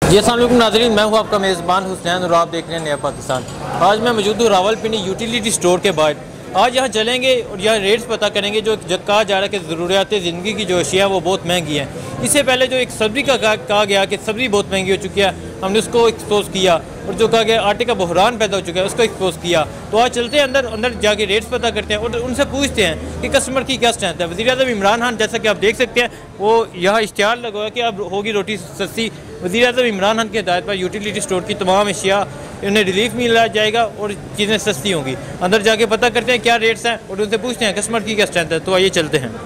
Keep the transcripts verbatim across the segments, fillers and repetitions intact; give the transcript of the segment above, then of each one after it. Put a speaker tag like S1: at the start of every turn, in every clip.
S1: जी अस्सलाम वालेकुम नाज़रीन, मैं हूँ आपका मेज़बान हुसैन और आप देख रहे हैं नया पाकिस्तान। आज मैं मौजूद हूँ रावलपिंडी यूटिलिटी स्टोर के बाहर। आज यहाँ चलेंगे और यहाँ रेट्स पता करेंगे जो कहा जा रहा है कि ज़रूरियात ज़िंदगी की जो अशिया वो बहुत महंगी हैं। इससे पहले जो एक सब्ज़ी का कहा गया कि सब्ज़ी बहुत महंगी हो चुकी है, हमने उसको एक्सपोज किया, और जो कहा गया आटे का बहरान पैदा हो चुका है उसको एक्सपोज किया। तो आज चलते हैं अंदर अंदर जाके रेट्स पता करते हैं और उनसे पूछते हैं कि कस्टमर की क्या स्ट्रेंथ है। वज़ीर-ए-आज़म इमरान खान, जैसा कि आप देख सकते हैं, वो यहाँ इश्तिहार लगा है कि अब होगी रोटी सस्ती। वज़ीर-ए-आज़म इमरान खान की हिदायत पर यूटिलिटी स्टोर की तमाम अशिया उन्हें रिलीफ मिल जाएगा और चीज़ें सस्ती होंगी। अंदर जाके पता करते हैं क्या रेट्स हैं और उनसे पूछते हैं कस्टमर की क्या स्ट्रेंथ है। तो आइए चलते हैं।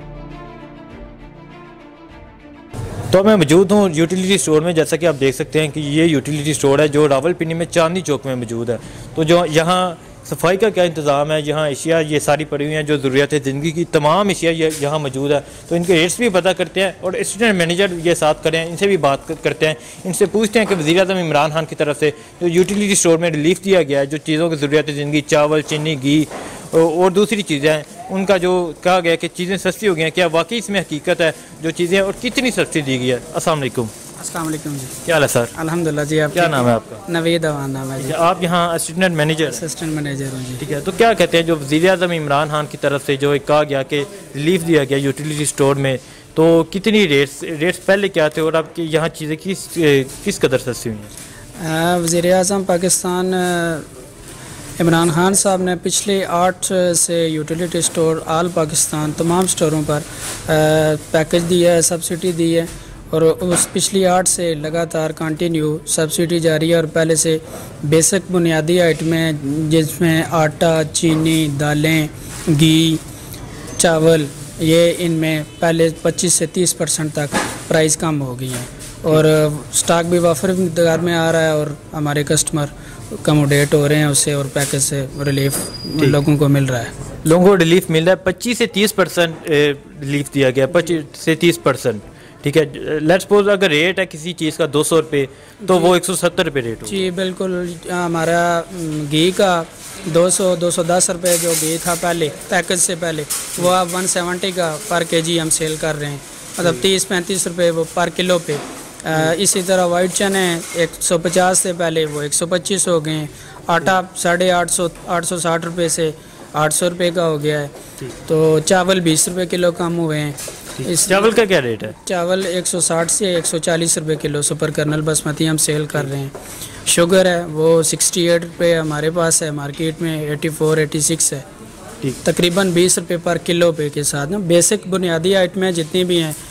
S1: तो मैं मौजूद हूँ यूटिलिटी स्टोर में। जैसा कि आप देख सकते हैं कि ये यूटिलिटी स्टोर है जो रावलपिंडी में चांदनी चौक में मौजूद है। तो जो यहाँ सफाई का क्या इंतज़ाम है, यहाँ अशिया ये सारी पड़ी हुई हैं जो ज़रूरियात ज़िंदगी की तमाम अशिया यहाँ मौजूद है। तो इनके रेट्स भी पता करते हैं और असिस्टेंट मैनेजर ये साथ करें, इनसे भी बात करते हैं, इनसे पूछते हैं कि वज़ीर-ए-आज़म इमरान खान की तरफ से जो यूटिलिटी स्टोर में रिलीफ दिया गया है, जो चीज़ों की ज़रूरियात ज़िंदगी, चावल, चीनी, घी और दूसरी चीज़ें हैं, उनका जो कहा गया कि चीज़ें सस्ती हो गई हैं, क्या वाकई इसमें हकीकत है जो चीज़ें और कितनी सस्ती दी गई है। अस्सलाम वालेकुम।
S2: अस्सलाम वालेकुम जी,
S1: क्या हाल है सर?
S2: अल्हम्दुलिल्लाह जी। आप
S1: क्या नाम है आपका?
S2: नवीद अवान नाम है जी।
S1: आप यहाँ असिस्टेंट मैनेजर
S2: असिस्टेंट मैनेजर हूँ जी।
S1: ठीक है। तो क्या कहते हैं जो वज़ीर-ए-आज़म इमरान खान की तरफ से जो एक कहा गया कि रिलीफ दिया गया यूटिलिटी स्टोर में, तो कितनी रेट्स रेट्स पहले क्या थे और अब यहाँ चीज़ें किस किस कदर सस्ती हुई हैं?
S2: वज़ीर-ए-आज़म पाकिस्तान इमरान खान साहब ने पिछले आठ से यूटिलिटी स्टोर आल पाकिस्तान तमाम स्टोरों पर पैकेज दिया है, सब्सिडी दी है, और उस पिछली आठ से लगातार कंटिन्यू सब्सिडी जारी है। और पहले से बेसिक बुनियादी आइटमें जिसमें आटा, चीनी, दालें, घी, चावल, ये इनमें पहले पच्चीस से तीस परसेंट तक प्राइस कम हो गई है और स्टॉक भी वाफर मकदार में आ रहा है और हमारे कस्टमर कमोडेट हो रहे हैं उससे और पैकेज से रिलीफ लोगों को मिल रहा है।
S1: लोगों को रिलीफ मिल रहा है, पच्चीस से तीस परसेंट रिलीफ दिया गया, पच्चीस से तीस परसेंट। ठीक है। लेट्स सपोज अगर रेट है किसी चीज़ का दो सौ रुपये तो वो एक सौ सत्तर रुपये रेट हो।
S2: जी बिल्कुल। हमारा घी का दो सौ दो सौ दस रुपये जो घी था पहले पैकेज से पहले, वो अब वन सेवेंटी का पर केजी हम सेल कर रहे हैं, मतलब तीस पैंतीस रुपये वो पर किलो पे। आ, इसी तरह वाइट चने एक सौ पचास से पहले वो एक सौ पच्चीस हो गए हैं। आटा साढ़े आठ सौ आठ सौ साठ रुपये से आठ सौ रुपये का हो गया है। तो चावल बीस रुपये किलो कम हुए हैं।
S1: इस चावल का क्या रेट है?
S2: चावल एक सौ साठ से एक सौ चालीस रुपये किलो सुपर कर्नल बासमती हम सेल कर रहे हैं। शुगर है वो अड़सठ रुपये हमारे पास है, मार्केट में चौरासी छियासी है, तकरीबन बीस रुपये पर किलो पे के साथ ना बेसिक बुनियादी आइटमें जितनी भी हैं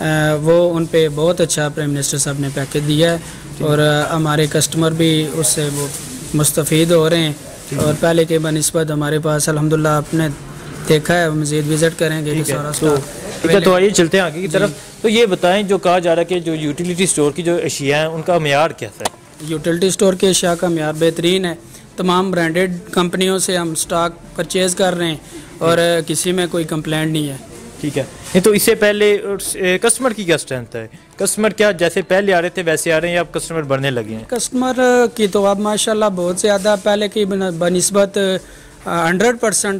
S2: वो उन पे बहुत अच्छा प्राइम मिनिस्टर साहब ने पैकेज दिया है और हमारे कस्टमर भी उससे वो मुस्तफ़ीद हो रहे हैं। और पहले के बनिस्बत हमारे पास अल्हम्दुलिल्लाह आपने देखा है, मज़ीद विज़िट करेंगे कि सारा स्टॉक।
S1: ठीक है। तो आइए चलते हैं आगे की तरफ। तो ये बताएं जो कहा जा रहा है कि जो यूटिलिटी स्टोर की जो अशिया हैं उनका म्यार कैसा है?
S2: यूटिलिटी स्टोर के अशिया का म्यार बेहतरीन है। तमाम ब्रांडेड कंपनियों से हम स्टॉक परचेज़ कर रहे हैं और किसी में कोई कंप्लेंट नहीं है।
S1: ठीक है। नहीं तो इससे पहले कस्टमर की क्या स्ट्रेंथ है? कस्टमर क्या जैसे पहले आ रहे थे वैसे आ रहे हैं या अब कस्टमर बढ़ने लगे हैं?
S2: कस्टमर की तो अब माशाल्लाह बहुत ज़्यादा पहले की बनिस्बत हंड्रेड परसेंट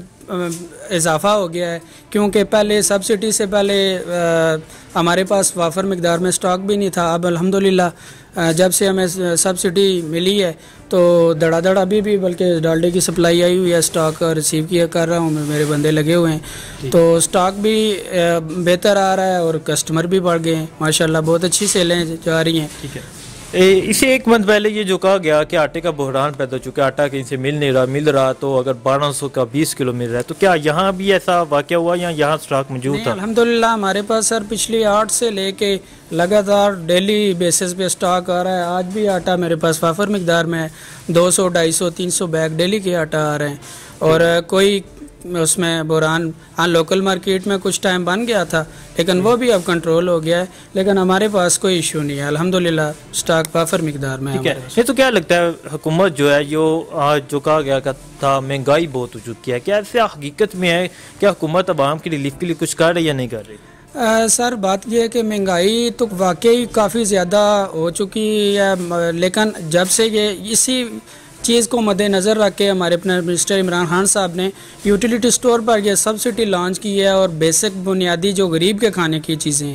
S2: इजाफा हो गया है, क्योंकि पहले सब्सिडी से पहले आ, हमारे पास वाफर मकदार में स्टॉक भी नहीं था। अब अल्हम्दुलिल्लाह जब से हमें सब्सिडी मिली है तो धड़ाधड़ अभी भी बल्कि डालडे की सप्लाई आई हुई है, स्टॉक रिसीव किया कर रहा हूँ मैं, मेरे बंदे लगे हुए हैं, तो स्टॉक भी बेहतर आ रहा है और कस्टमर भी बढ़ गए हैं माशाल्लाह, बहुत अच्छी सेलें जा रही हैं।
S1: ठीक है। इसे एक मंथ पहले ये जो कहा गया कि आटे का बहरान पैदा हो चुका है, आटा कहीं से मिल नहीं रहा, मिल रहा तो अगर बारह सौ का बीस किलो मिल रहा है, तो क्या यहाँ भी ऐसा वाक़या हुआ या यहाँ स्टॉक मौजूद था?
S2: अल्हम्दुलिल्लाह हमारे पास सर पिछली आठ से लेके लगातार डेली बेसिस पे स्टॉक आ रहा है। आज भी आटा मेरे पास वाफर मकदार में है, दो सौ ढाई सौ तीन सौ बैग डेली के आटा आ रहे हैं और कोई उसमें बुरान हाँ लोकल मार्केट में कुछ टाइम बन गया था लेकिन वो भी अब कंट्रोल हो गया है, लेकिन हमारे पास कोई इशू नहीं है अल्हम्दुलिल्लाह, स्टॉक वाफर मकदार में है।
S1: ये तो क्या लगता है हुकूमत जो है जो आज जो कहा गया था महंगाई बहुत हो चुकी है, क्या ऐसे हकीकत में है? क्या हुकूमत आवाम की रिलीफ के लिए कुछ कर रही है या नहीं कर रही?
S2: आ, सर बात यह है कि महंगाई तो वाकई काफ़ी ज़्यादा हो चुकी है, लेकिन जब से ये इसी चीज़ को मद्देनज़र रख के हमारे प्राइम मिनिस्टर इमरान खान साहब ने यूटिलिटी स्टोर पर यह सब्सिडी लॉन्च की है और बेसिक बुनियादी जो गरीब के खाने की चीज़ें हैं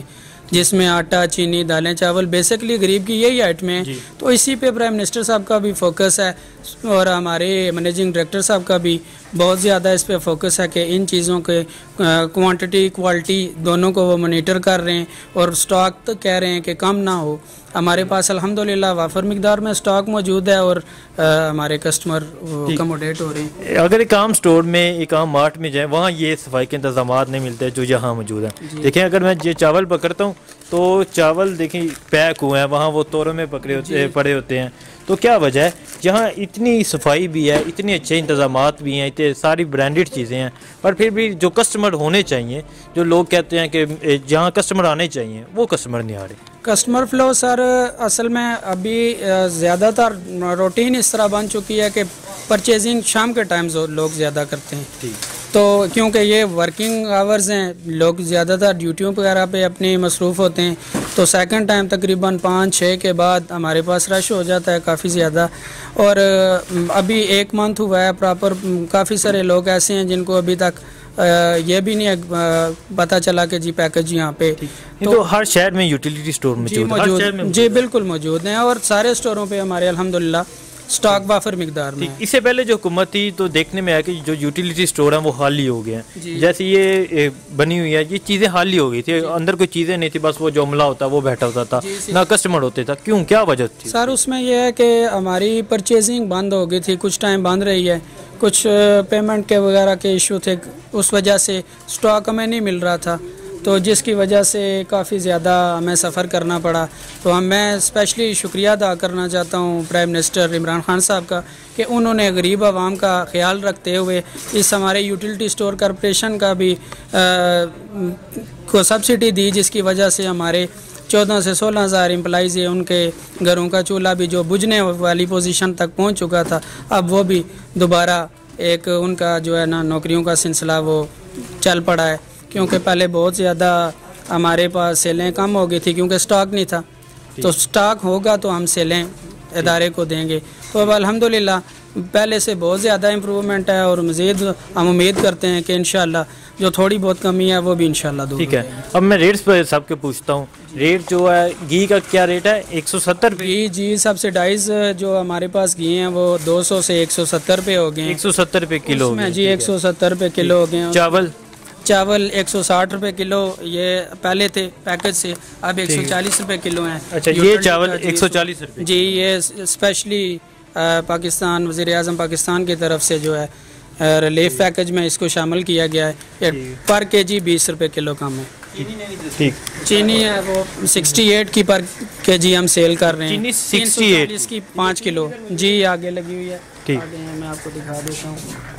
S2: जिसमें आटा, चीनी, दालें, चावल बेसिकली गरीब की यही आइटमें हैं। तो इसी पे प्राइम मिनिस्टर साहब का भी फोकस है और हमारे मैनेजिंग डायरेक्टर साहब का भी बहुत ज़्यादा इस पे फोकस है कि इन चीज़ों के क्वांटिटी क्वालिटी दोनों को वो मॉनिटर कर रहे हैं और स्टॉक तो कह रहे हैं कि कम ना हो। हमारे पास अल्हम्दुलिल्लाह वाफर मिकदार में स्टॉक मौजूद है और आ, हमारे कस्टमर अकोमोडेट हो रहे हैं।
S1: अगर एक आम स्टोर में, एक आम मार्ट में जाए, वहाँ ये सफाई के इंतजाम नहीं मिलते जो यहाँ मौजूद है। देखें, अगर मैं ये चावल पकड़ता हूँ तो चावल देखें पैक हुए हैं, वहाँ वो तोरों में पकड़े होते पड़े होते हैं। तो क्या वजह है? जहाँ इतनी सफाई भी है, इतने अच्छे इंतजामात भी हैं, इतने सारी ब्रांडेड चीज़ें हैं, पर फिर भी जो कस्टमर होने चाहिए, जो लोग कहते हैं कि जहाँ कस्टमर आने चाहिए, वो कस्टमर नहीं आ रहे।
S2: कस्टमर फ्लो सर असल में अभी ज़्यादातर रूटीन इस तरह बन चुकी है कि परचेजिंग शाम के टाइम लोग ज़्यादा करते हैं। तो क्योंकि ये वर्किंग आवर्स हैं, लोग ज़्यादातर ड्यूटियों वगैरह पे अपनी मसरूफ़ होते हैं, तो सेकंड टाइम तकरीबन पाँच छः के बाद हमारे पास रश हो जाता है काफ़ी ज़्यादा। और अभी एक मंथ हुआ है प्रॉपर, काफ़ी सारे लोग ऐसे हैं जिनको अभी तक ये भी नहीं पता चला कि जी पैकेज यहाँ पे।
S1: तो, तो हर शहर में यूटिलिटी स्टोर मौजूद है?
S2: जी बिल्कुल मौजूद हैं और सारे स्टोरों पे हमारे अल्हम्दुलिल्लाह स्टॉक वाफर मिकदार में।
S1: इससे पहले जो हुकूमत थी तो देखने में आया कि जो यूटिलिटी स्टोर हैं वो खाली हो गए हैं। जैसे ये बनी हुई है, ये चीज़ें खाली हो गई थी, अंदर कोई चीज़ें नहीं थी, बस वो जो अमला होता वो बैठा होता था, ना कस्टमर होते था। क्यों, क्या वजह थी
S2: सर? उसमें यह है कि हमारी परचेजिंग बंद हो गई थी, कुछ टाइम बंद रही है, कुछ पेमेंट के वगैरह के इशू थे, उस वजह से स्टॉक हमें नहीं मिल रहा था, तो जिसकी वजह से काफ़ी ज़्यादा हमें सफ़र करना पड़ा। तो हम मैं स्पेशली शुक्रिया अदा करना चाहता हूँ प्राइम मिनिस्टर इमरान खान साहब का कि उन्होंने गरीब आवाम का ख्याल रखते हुए इस हमारे यूटिलिटी स्टोर कॉरपोरेशन का भी आ, को सब्सिडी दी, जिसकी वजह से हमारे चौदह से सोलह हज़ार एम्प्लॉइज़ है, उनके घरों का चूल्हा भी जो बुझने वाली पोजीशन तक पहुंच चुका था, अब वो भी दोबारा एक उनका जो है ना नौकरियों का सिलसिला वो चल पड़ा है। क्योंकि पहले बहुत ज़्यादा हमारे पास सेलें कम हो गई थी क्योंकि स्टॉक नहीं था, तो स्टॉक होगा तो हम सेलें इदारे को देंगे। तो अब अल्हम्दुलिल्लाह पहले से बहुत ज़्यादा इम्प्रूवमेंट है और मज़ीद हम उम्मीद करते हैं कि इंशाल्लाह जो थोड़ी बहुत कमी है वो भी इंशाल्लाह दूर।
S1: ठीक है, अब मैं रेट्स पर सबके पूछता हूँ। रेट जो है घी का क्या रेट है? एक सौ सत्तर
S2: घी जी सब्सिडाइज जो हमारे पास घी हैं वो दो सौ से एक सौ सत्तर रुपये हो गए।
S1: एक सौ सत्तर रुपये किलो
S2: में जी एक सौ सत्तर रुपये किलो हो गए।
S1: चावल
S2: चावल एक सौ साठ रुपये किलो ये पहले थे पैकेज से, अब एक सौ चालीस रुपये किलो हैं।
S1: अच्छा, ये चावल एक सौ चालीस रुपये
S2: जी, ये स्पेशली पाकिस्तान वज़ीर आज़म पाकिस्तान की तरफ से जो है रिलीफ पैकेज में इसको शामिल किया गया है। पर के जी बीस रुपये किलो कम है।
S1: ठीक,
S2: चीनी है वो सिक्सटी एट की पर के जी हम सेल कर रहे हैं।
S1: चीनी सिक्सटी एट
S2: इसकी पाँच किलो जी आगे लगी हुई है।
S1: ठीक,
S2: मैं आपको दिखा देता हूँ।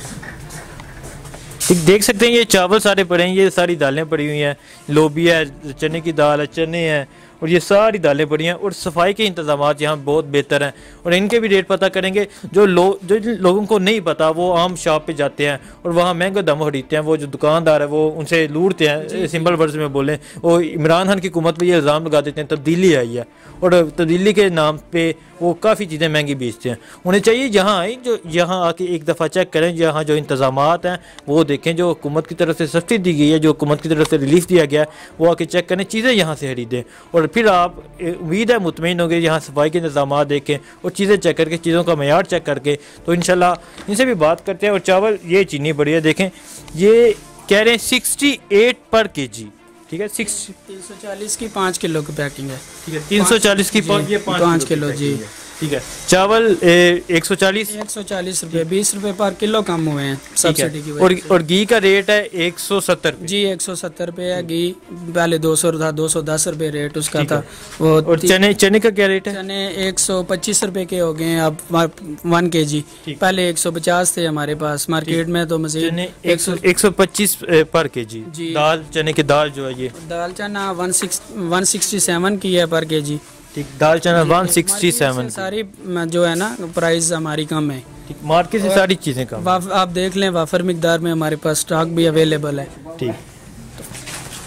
S1: देख सकते हैं ये चावल सारे पड़े हैं, ये सारी दालें पड़ी हुई हैं, लोबिया है, चने की दाल है, चने हैं, और ये सारी दालें पड़ी हैं। और सफाई के इंतजाम यहाँ बहुत बेहतर हैं और इनके भी रेट पता करेंगे। जो लोग जो लोगों को नहीं पता वो आम शॉप पे जाते हैं और वहाँ महंगा दम खरीदते हैं। वो जो दुकानदार है वो उनसे लूटते हैं, सिंपल वर्ड्स में बोलें। वो इमरान खान की हुकूमत पर ये इल्ज़ाम लगा देते हैं तब्दीली आई है और तब्दीली के नाम पे वो काफ़ी चीज़ें महंगी बेचते हैं। उन्हें चाहिए जहाँ आए जो यहाँ आके एक दफ़ा चेक करें, यहाँ जो इंतजामात हैं वो देखें, जो हुकूमत की तरफ से सब्सिडी दी गई है, जो हुकूमत की तरफ से रिलीफ दिया गया है, वो आके चेक करें, चीज़ें यहाँ से खरीदें और फिर आप उम्मीद है मुतमईन होंगे। यहाँ सफाई के इंतजाम देखें और चीज़ें चेक करके, चीज़ों का मयार चेक करके, तो इंशाल्लाह इनसे भी बात करते हैं। और चावल ये चीनी बढ़िया देखें, ये कह रहे हैं सिक्सटी एट पर के जी। ठीक है, सिक्स
S2: तीन सौ चालीस की पाँच किलो की पैकिंग है।
S1: ठीक है, तीन सौ चालीस की ये
S2: पाँच किलो जी।
S1: ठीक है, चावल एक सौ चालीस
S2: एक सौ चालीस रुपये बीस रुपये पर किलो कम हुए हैं सब्सिडी की वजह
S1: और, और घी का रेट है एक सौ सत्तर
S2: जी एक सौ सत्तर रुपये है घी। पहले दो सौ था, दो सौ दस रुपये रेट उसका था वो।
S1: और चने चने का क्या रेट है?
S2: चने एक सौ पच्चीस रुपये के हो गए हैं अब वन के जी। पहले एक सौ पचास थे हमारे पास, मार्केट में तो मजीद
S1: एक सौ एक सौ पच्चीस पर के जी। दाल चने की दाल जो है, ये
S2: दाल चना one six one sixty seven की है पर के जी।
S1: ठीक, दाल चना वन सिक्सटी सेवन।
S2: सारी जो है ना प्राइस हमारी कम है,
S1: मार्केट से सारी चीज़ें कम।
S2: आप देख लें वाफर मिकदार में हमारे पास स्टॉक भी अवेलेबल है।
S1: ठीक,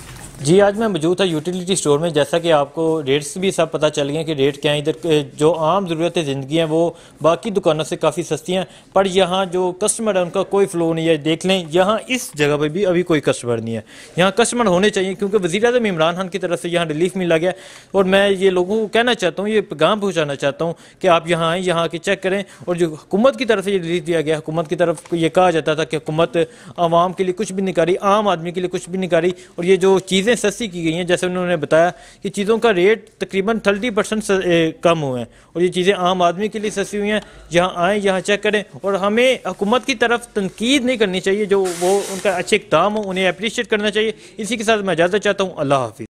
S1: जी, आज मैं मौजूद था यूटिलिटी स्टोर में। जैसा कि आपको रेट्स भी सब पता चल गए कि रेट क्या है इधर। जो आम ज़रूरत ज़िंदगी हैं वो बाकी दुकानों से काफ़ी सस्ती हैं, पर यहाँ जो कस्टमर है उनका कोई फ़्लो नहीं है। देख लें, यहाँ इस जगह पर भी अभी कोई कस्टमर नहीं है। यहाँ कस्टमर होने चाहिए क्योंकि वज़ीर-ए-आज़म इमरान खान की तरफ से यहाँ रिलीफ मिला गया। और मैं ये लोगों को कहना चाहता हूँ, ये पैगाम पहुँचाना चाहता हूँ कि आप यहाँ आएँ, यहाँ आके चेक करें। और जो हुकूमत की तरफ से ये रिलीफ दिया गया, हुकूमत की तरफ ये कहा जाता था कि हुकूमत आवाम के लिए कुछ भी नहीं कर रही, आम आदमी के लिए कुछ भी नहीं कर रही। और ये जो चीज़ें सस्ती की गई हैं, जैसे उन्होंने बताया कि चीज़ों का रेट तकरीबन तीस परसेंट कम हुए हैं और ये चीज़ें आम आदमी के लिए सस्ती हुई हैं। यहाँ आएँ, यहाँ चेक करें। और हमें हुकूमत की तरफ तनकीद नहीं करनी चाहिए, जो वो उनका अच्छे इक़दाम हो उन्हें अप्रिशिएट करना चाहिए। इसी के साथ मैं इजाज़त चाहता हूँ। अल्लाह हाफ़िज़।